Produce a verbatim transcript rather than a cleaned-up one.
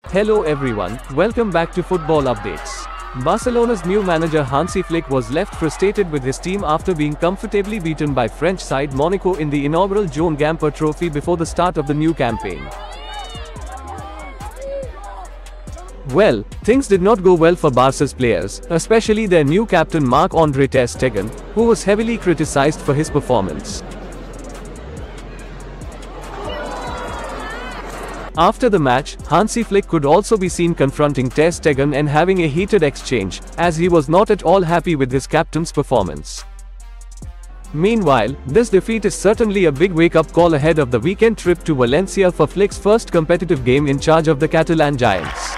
Hello everyone, welcome back to Football Updates. Barcelona's new manager Hansi Flick was left frustrated with his team after being comfortably beaten by French side Monaco in the inaugural Joan Gamper Trophy before the start of the new campaign. Well, things did not go well for Barca's players, especially their new captain Marc-Andre ter Stegen, who was heavily criticized for his performance. After the match, Hansi Flick could also be seen confronting ter Stegen and having a heated exchange, as he was not at all happy with his captain's performance. Meanwhile, this defeat is certainly a big wake-up call ahead of the weekend trip to Valencia for Flick's first competitive game in charge of the Catalan Giants.